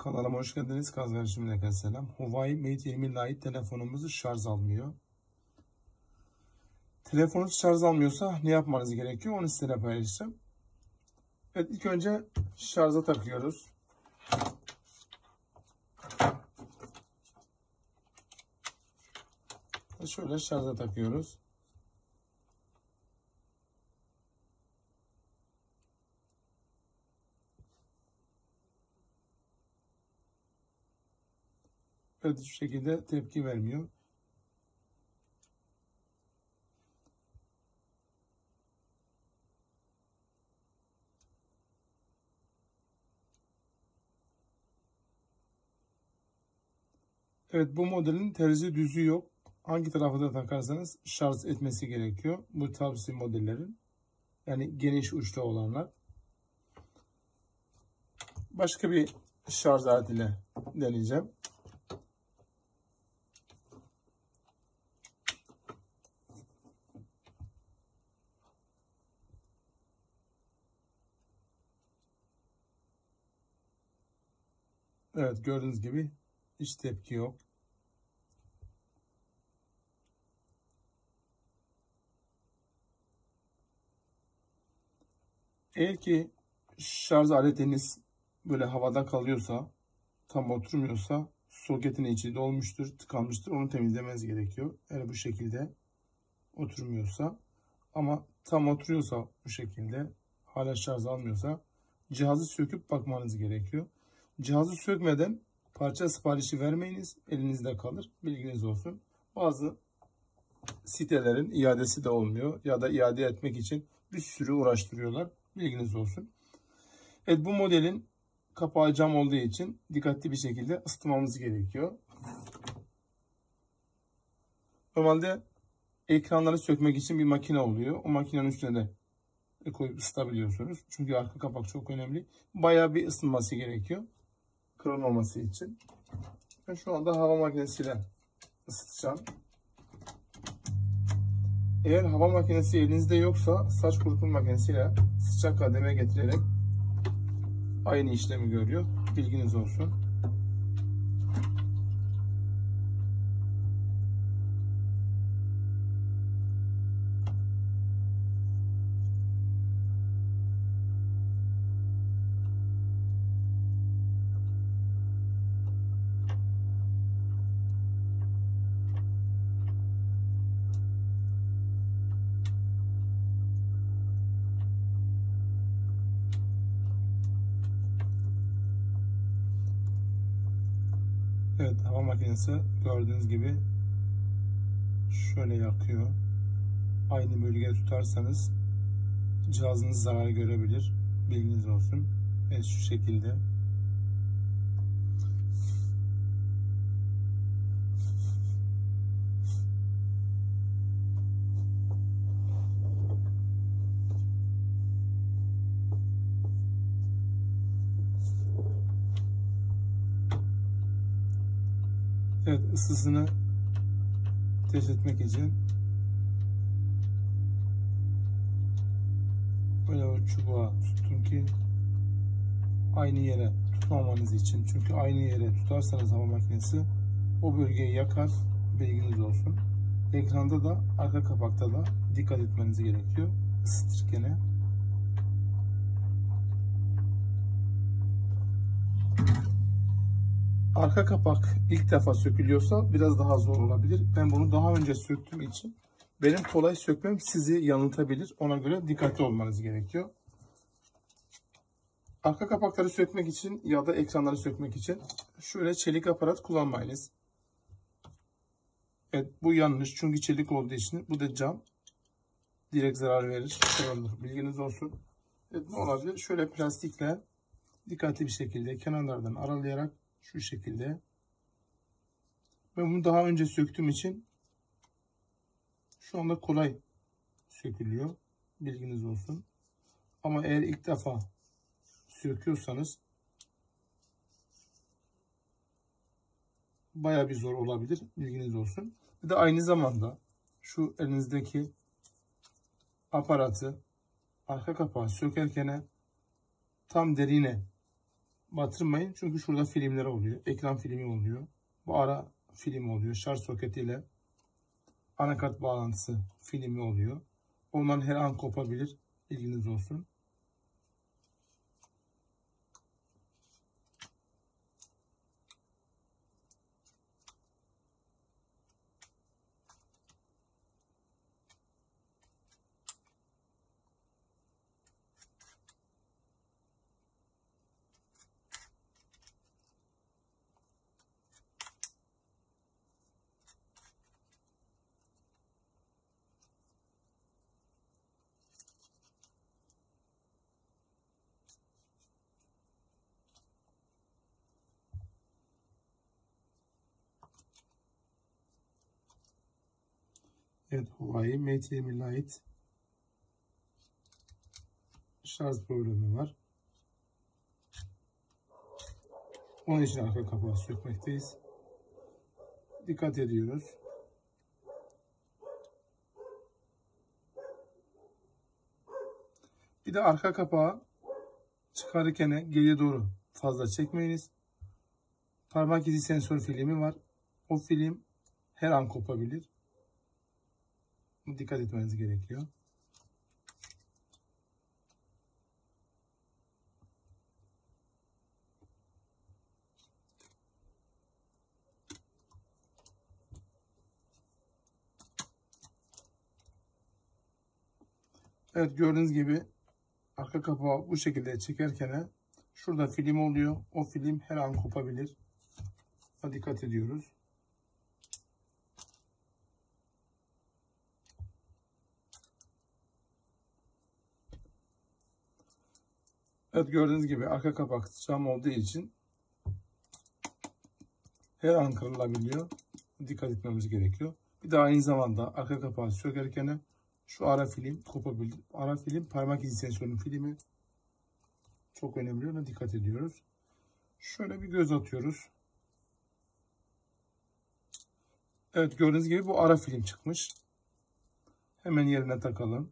Kanalıma hoş geldiniz. Kardeşimle selam. Huawei Mate 20 Lite telefonumuzu şarj almıyor. Telefonunuz şarj almıyorsa ne yapmanız gerekiyor? Onu size paylaşacağım. Evet, ilk önce şarja takıyoruz. Şöyle şarja takıyoruz. Evet, şu şekilde tepki vermiyor. Evet, bu modelin terzi düzü yok. Hangi tarafı da takarsanız şarj etmesi gerekiyor. Bu Type-C modellerin. Yani geniş uçta olanlar. Başka bir şarj aletiyle deneyeceğim. Evet, gördüğünüz gibi hiç tepki yok. Eğer ki şarj aletiniz böyle havada kalıyorsa, tam oturmuyorsa, soketin içi dolmuştur, tıkanmıştır. Onu temizlemeniz gerekiyor. Eğer bu şekilde oturmuyorsa, ama tam oturuyorsa, bu şekilde hala şarj almıyorsa cihazı söküp bakmanız gerekiyor. Cihazı sökmeden parça siparişi vermeyiniz, elinizde kalır. Bilginiz olsun. Bazı sitelerin iadesi de olmuyor ya da iade etmek için bir sürü uğraştırıyorlar. Bilginiz olsun. Evet, bu modelin kapağı cam olduğu için dikkatli bir şekilde ısıtmamız gerekiyor. Normalde ekranları sökmek için bir makine oluyor. O makinenin üstüne de koyup ısıtabiliyorsunuz. Çünkü arka kapak çok önemli. Bayağı bir ısınması gerekiyor. Kırılmaması için. Ben şu anda hava makinesiyle ısıtacağım. Eğer hava makinesi elinizde yoksa saç kurutma makinesiyle sıcak kademe getirerek aynı işlemi görüyor. Bilginiz olsun. Evet, hava makinesi gördüğünüz gibi şöyle yakıyor. Aynı bölgeye tutarsanız cihazınız zarar görebilir. Bilginiz olsun. Evet, şu şekilde. Evet, ısısını test etmek için böyle o çubuğa tuttum ki aynı yere tutmamanız için. Çünkü aynı yere tutarsanız hava makinesi o bölgeyi yakar. Bilginiz olsun. Ekranda da arka kapakta da dikkat etmeniz gerekiyor ısıtırken. Arka kapak ilk defa sökülüyorsa biraz daha zor olabilir. Ben bunu daha önce söktüğüm için benim kolay sökmem sizi yanıltabilir. Ona göre dikkatli olmanız gerekiyor. Arka kapakları sökmek için ya da ekranları sökmek için şöyle çelik aparat kullanmayınız. Evet, bu yanlış. Çünkü çelik olduğu için bu da cam. Direkt zarar verir. Kırılır. Bilginiz olsun. Evet, ne olabilir? Şöyle plastikle dikkatli bir şekilde kenarlardan aralayarak şu şekilde. Ben bunu daha önce söktüğüm için şu anda kolay sökülüyor. Bilginiz olsun. Ama eğer ilk defa söküyorsanız bayağı bir zor olabilir. Bilginiz olsun. Bir de aynı zamanda şu elinizdeki aparatı arka kapağı sökerken tam derine batırmayın. Çünkü şurada filmler oluyor. Ekran filmi oluyor. Bu ara film oluyor. Şarj soketiyle anakart bağlantısı filmi oluyor. Ondan her an kopabilir. Bilginiz olsun. Evet, Huawei Mate 20 Lite şarj problemi var. Onun için arka kapağı sökmekteyiz. Dikkat ediyoruz. Bir de arka kapağı çıkarırken geriye doğru fazla çekmeyiniz. Parmak izi sensör filmi var. O film her an kopabilir. Dikkat etmeniz gerekiyor. Evet, gördüğünüz gibi arka kapağı bu şekilde çekerken şurada film oluyor. O film her an kopabilir. Dikkat ediyoruz. Evet, gördüğünüz gibi arka kapak cam olduğu için her an kırılabiliyor. Dikkat etmemiz gerekiyor. Bir de aynı zamanda arka kapağı sökerken şu ara film kopabilir. Ara film parmak izi sensörünün filmi çok önemli. Ona dikkat ediyoruz. Şöyle bir göz atıyoruz. Evet, gördüğünüz gibi bu ara film çıkmış. Hemen yerine takalım.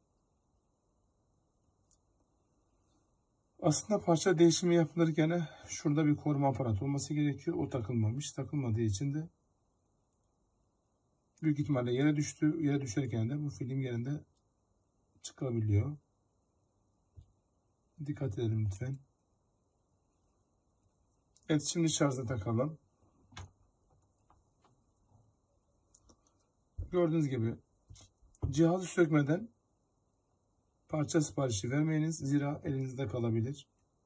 Aslında parça değişimi yapılırken şurada bir koruma aparatı olması gerekiyor. O takılmamış. Takılmadığı için de büyük ihtimalle yere düştü. Yere düşerken de bu film yerinde çıkabiliyor. Dikkat edelim lütfen. Evet, şimdi şarja takalım. Gördüğünüz gibi cihazı sökmeden parça siparişi vermeyiniz. Zira elinizde kalabilir.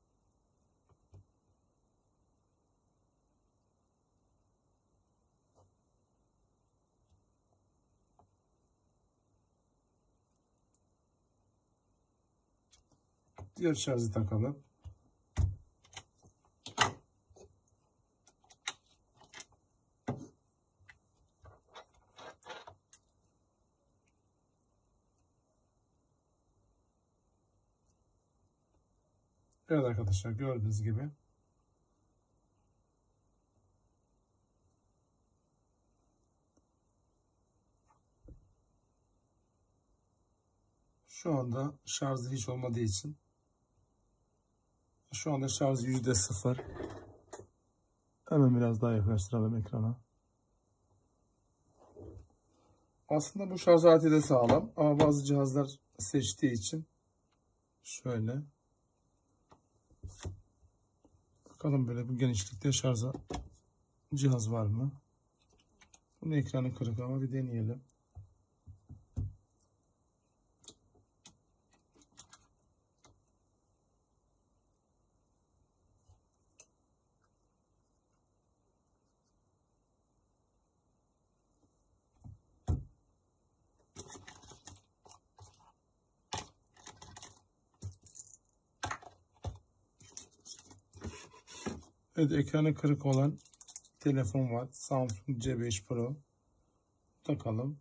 Diğer şarjı takalım. Evet arkadaşlar, gördüğünüz gibi şu anda şarjı hiç olmadığı için şu anda şarj %0. Hemen biraz daha yaklaştıralım ekrana. Aslında bu şarj aleti de sağlam ama bazı cihazlar seçtiği için şöyle bakalım, böyle bu genişlikte şarja cihaz var mı? Bunun ekranı kırık ama bir deneyelim. Evet, ekranı kırık olan telefon var. Samsung C5 Pro. Takalım.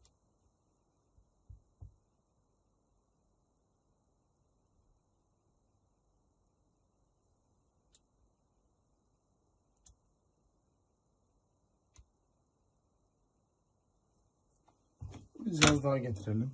Bir cihaz daha getirelim.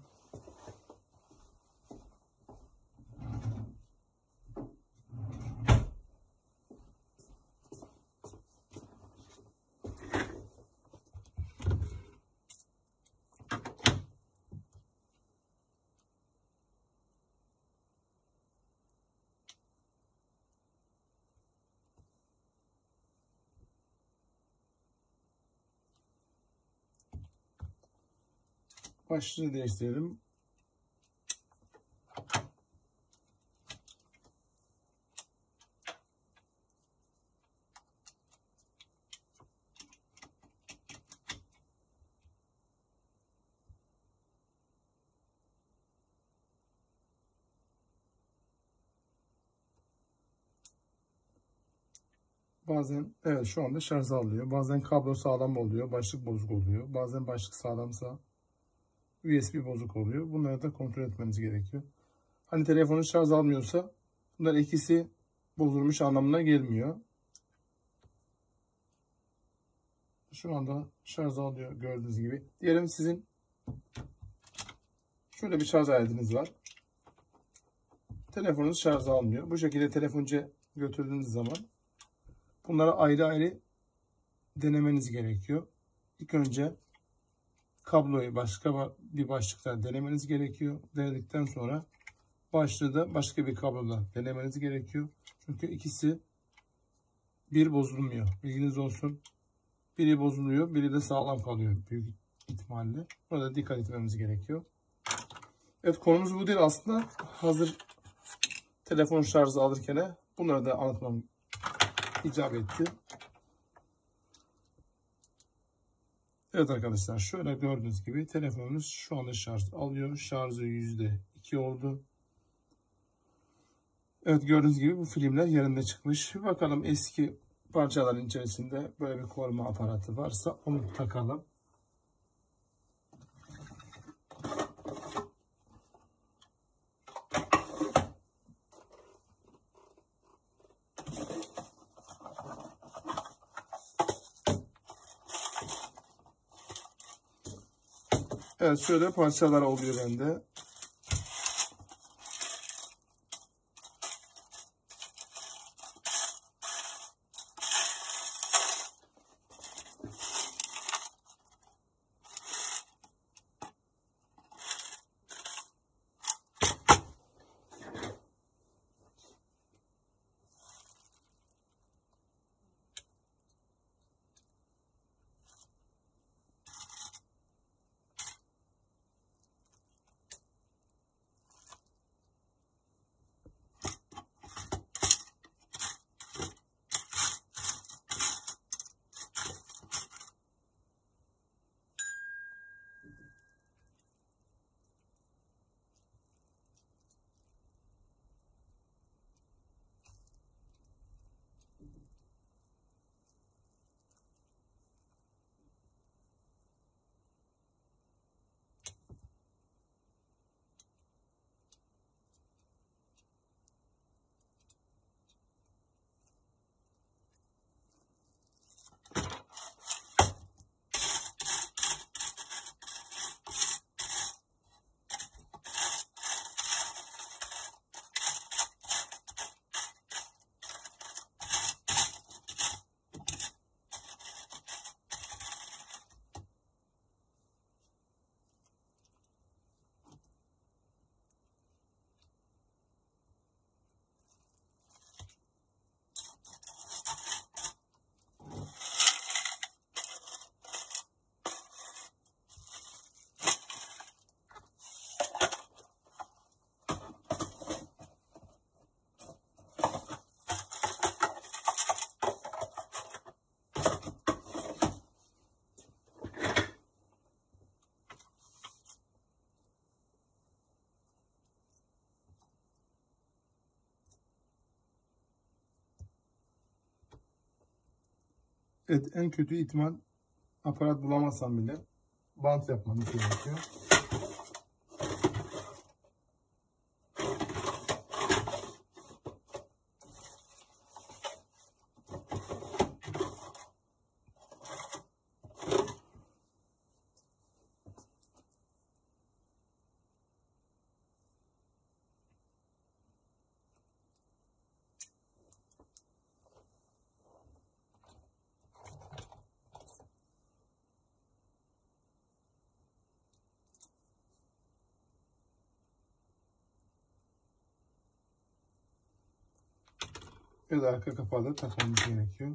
Başlığı değiştirelim. Bazen evet şu anda şarj alıyor. Bazen kablo sağlam oluyor. Başlık bozuk oluyor. Bazen başlık sağlamsa USB bozuk oluyor. Bunları da kontrol etmeniz gerekiyor. Hani telefonun şarj almıyorsa bunlar ikisi bozulmuş anlamına gelmiyor. Şu anda şarj alıyor gördüğünüz gibi. Diyelim sizin şöyle bir şarj aletiniz var. Telefonunuz şarj almıyor. Bu şekilde telefoncuya götürdüğünüz zaman bunları ayrı ayrı denemeniz gerekiyor. İlk önce kabloyu başka bir başlıkta denemeniz gerekiyor. Denedikten sonra başlığı da başka bir kabloda denemeniz gerekiyor. Çünkü ikisi bir bozulmuyor. Bilginiz olsun. Biri bozuluyor, biri de sağlam kalıyor büyük ihtimalle. Burada dikkat etmemiz gerekiyor. Evet, konumuz bu değil aslında. Hazır telefon şarjı alırken bunları da anlatmam icap etti. Evet arkadaşlar, şöyle gördüğünüz gibi telefonumuz şu anda şarj alıyor. Şarjı %2 oldu. Evet, gördüğünüz gibi bu filmler yerinde çıkmış. Bir bakalım eski parçaların içerisinde böyle bir koruma aparatı varsa onu takalım. Evet, şöyle parçalar oluyor bende. Evet, en kötü ihtimal aparat bulamazsam bile bant yapmanız gerekiyor. Evet, arka kapağı da takmamız gerekiyor.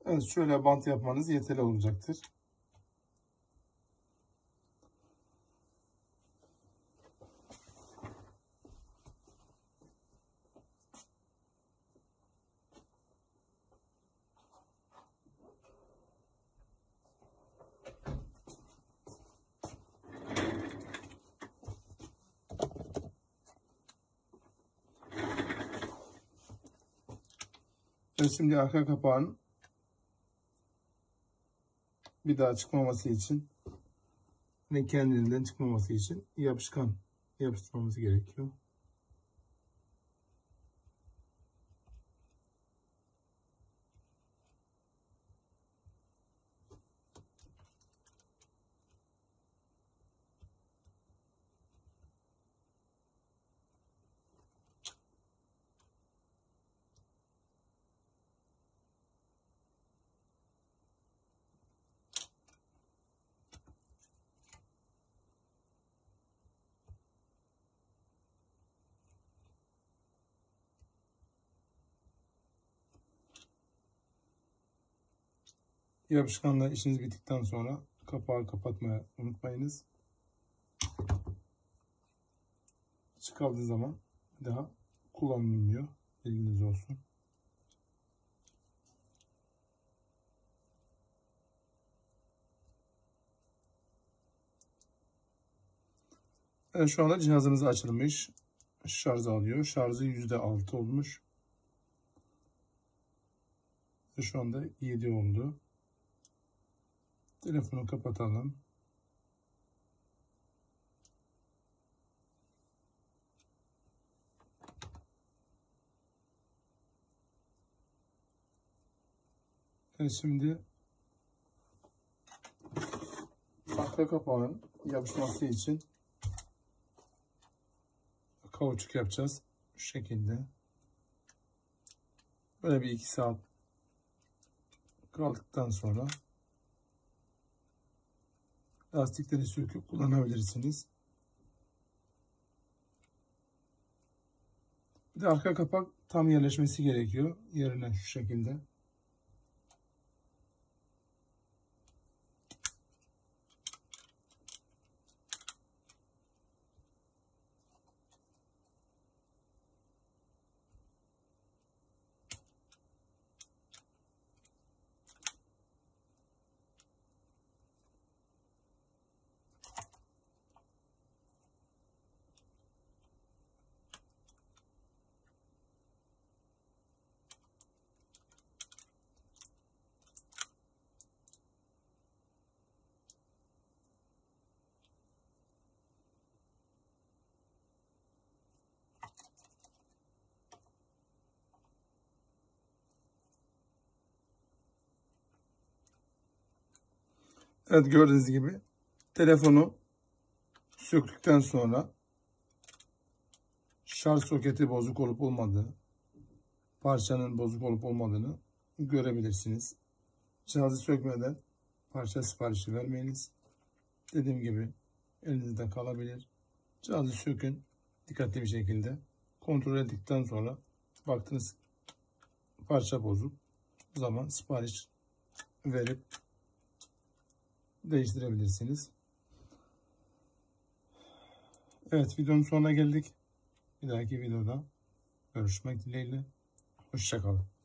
Evet, şöyle bant yapmanız yeterli olacaktır. Ve şimdi arka kapağın bir daha çıkmaması için ve kendiliğinden çıkmaması için yapışkan yapıştırmamız gerekiyor. Yapışkanla işiniz bittikten sonra kapağı kapatmayı unutmayınız. Çıkardığı zaman bir daha kullanılmıyor. Bilginiz olsun. Evet, şu anda cihazımız açılmış. Şarj alıyor. Şarjı %6 olmuş. Ve şu anda 7 oldu. Telefonu kapatalım. Evet, şimdi arka kapağın yapışması için kauçuk yapacağız. Şu şekilde. Böyle bir 2 saat kaldıktan sonra lastikleri söküp kullanabilirsiniz. Bir de arka kapak tam yerleşmesi gerekiyor. Yerine şu şekilde. Evet, gördüğünüz gibi telefonu söktükten sonra şarj soketi bozuk olup olmadığı, parçanın bozuk olup olmadığını görebilirsiniz. Cihazı sökmeden parça siparişi vermeyiniz. Dediğim gibi elinizde kalabilir. Cihazı sökün dikkatli bir şekilde. Kontrol ettikten sonra baktınız parça bozuk. O zaman sipariş verip değiştirebilirsiniz. Evet, videonun sonuna geldik. Bir dahaki videoda görüşmek dileğiyle. Hoşça kalın.